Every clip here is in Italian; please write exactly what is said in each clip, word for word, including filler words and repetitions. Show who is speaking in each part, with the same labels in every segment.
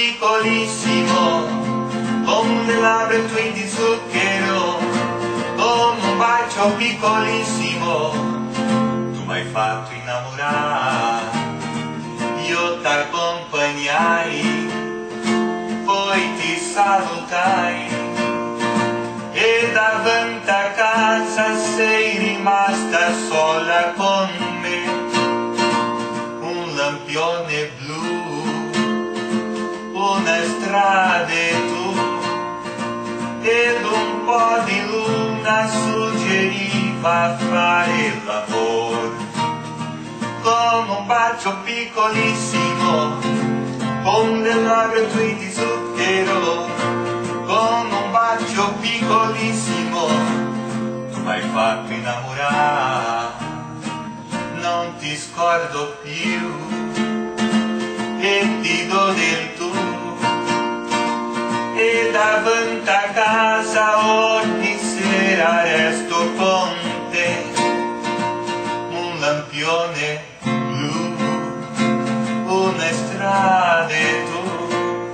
Speaker 1: piccolissimo, con le labbra tue di zucchero, con un bacio piccolissimo, tu m'hai fatto innamorare. Io t'accompagnai, poi ti salutai, e davanti a casa sei rimasta sola con me. Un lampione blu, una strada e tu, ed un po' di luna suggeriva fare l'amore. Con un bacio piccolissimo, con le labbra tue di zucchero, con un bacio piccolissimo, tu m'hai fatto innamorare. Non ti scordo più e ti do del tu, e davanti a casa ogni sera resto con te. Un lampione blu, una strada e tu,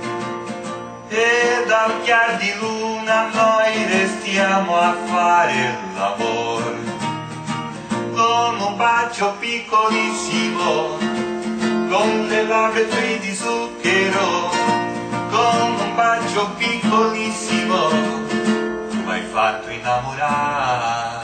Speaker 1: ed a occhiar di luna noi restiamo a fare l'amore. Con un bacio piccolissimo, con le labbra tue di zucchero, con un bacio piccolissimo, tu m'hai fatto innamorare.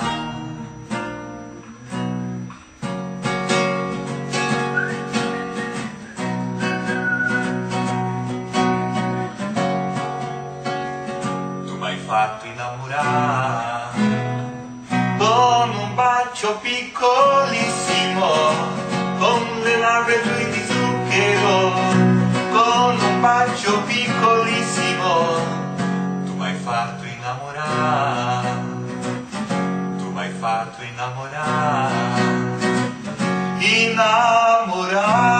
Speaker 1: Tu m'hai fatto innamorare. Con un bacio piccolissimo, con le labbra tue di zucchero, con un bacio piccolissimo, tu m'hai fatto innamorare. Tu m'hai fatto innamorare. Innamorare.